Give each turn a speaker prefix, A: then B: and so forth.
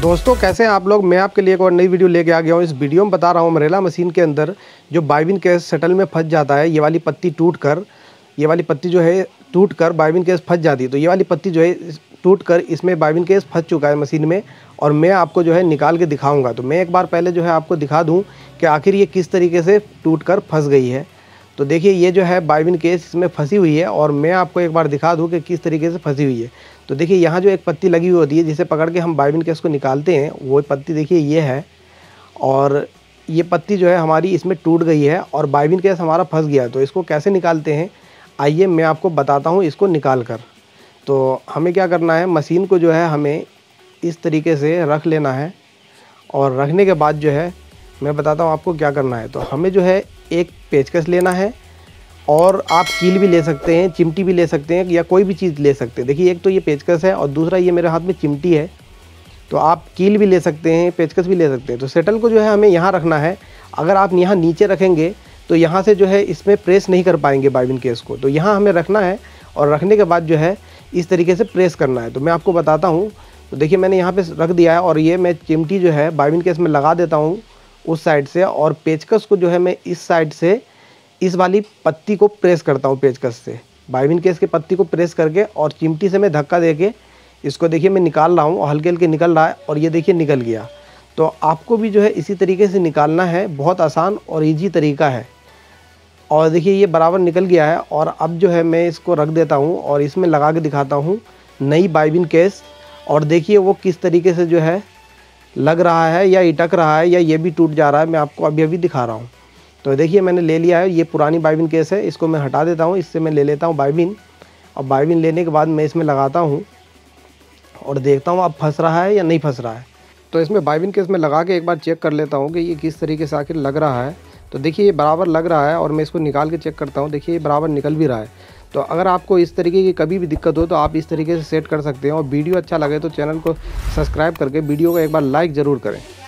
A: दोस्तों कैसे हैं आप लोग। मैं आपके लिए एक और नई वीडियो लेके आ गया हूँ। इस वीडियो में बता रहा हूँ मरेला मशीन के अंदर जो बाइबिन केस शटल में फंस जाता है, ये वाली पत्ती टूटकर, ये वाली पत्ती जो है टूटकर बाइबिन केस फंस जाती है। तो ये वाली पत्ती जो है टूटकर इसमें बाइबिन केस फंस चुका है मशीन में, और मैं आपको जो है निकाल के दिखाऊंगा। तो मैं एक बार पहले जो है आपको दिखा दूँ कि आखिर ये किस तरीके से टूटकर फंस गई है। तो देखिए ये जो है बाइबिन केस इसमें फंसी हुई है, और मैं आपको एक बार दिखा दूं कि किस तरीके से फंसी हुई है। तो देखिए यहाँ जो एक पत्ती लगी हुई होती है जिसे पकड़ के हम बाइबिन केस को निकालते हैं, वो पत्ती देखिए ये है, और ये पत्ती जो है हमारी इसमें टूट गई है और बाइबिन केस हमारा फंस गया। तो इसको कैसे निकालते हैं आइए मैं आपको बताता हूँ इसको निकाल कर। तो हमें क्या करना है, मशीन को जो है हमें इस तरीके से रख लेना है, और रखने के बाद जो है मैं बताता हूँ आपको क्या करना है। तो हमें जो है एक पेचकस लेना है, और आप कील भी ले सकते हैं, चिमटी भी ले सकते हैं, या कोई भी चीज़ ले सकते हैं। देखिए एक तो ये पेचकस है और दूसरा ये मेरे हाथ में चिमटी है। तो आप कील भी ले सकते हैं, पेचकस भी ले सकते हैं। तो सेटल को जो है हमें यहाँ रखना है। अगर आप यहाँ नीचे रखेंगे तो यहाँ से जो है इसमें प्रेस नहीं कर पाएंगे बाइबिन केस को। तो यहाँ हमें रखना है, और रखने के बाद जो है इस तरीके से प्रेस करना है। तो मैं आपको बताता हूँ। तो देखिए मैंने यहाँ पर रख दिया है, और ये मैं चिमटी जो है बाइबिन केस में लगा देता हूँ उस साइड से, और पेचकस को जो है मैं इस साइड से इस वाली पत्ती को प्रेस करता हूँ। पेचकस से बाइबिन केस की पत्ती को प्रेस करके, और चिमटी से मैं धक्का देके इसको देखिए मैं निकाल रहा हूँ। हल्के हल्के निकल रहा है, और ये देखिए निकल गया। तो आपको भी जो है इसी तरीके से निकालना है। बहुत आसान और ईजी तरीका है। और देखिए ये बराबर निकल गया है। और अब जो है मैं इसको रख देता हूँ और इसमें लगा के दिखाता हूँ नई बाइबिन केस। और देखिए वो किस तरीके से जो है लग रहा है, या इटक रहा है, या ये भी टूट जा रहा है। मैं आपको अभी अभी दिखा रहा हूँ। तो देखिए मैंने ले लिया है, ये पुरानी बाइबिन केस है, इसको मैं हटा देता हूँ। इससे मैं ले लेता हूँ बाइबिन, और बाइबिन लेने के बाद मैं इसमें लगाता हूँ और देखता हूँ अब फंस रहा है या नहीं फंस रहा है। तो इसमें बाइबिन केस में लगा के एक बार चेक कर लेता हूँ कि ये किस तरीके से आखिर लग रहा है। तो देखिए ये बराबर लग रहा है, और मैं इसको निकाल के चेक करता हूँ। देखिए ये बराबर निकल भी रहा है। तो अगर आपको इस तरीके की कभी भी दिक्कत हो तो आप इस तरीके से सेट कर सकते हैं। और वीडियो अच्छा लगे तो चैनल को सब्सक्राइब करके वीडियो को एक बार लाइक ज़रूर करें।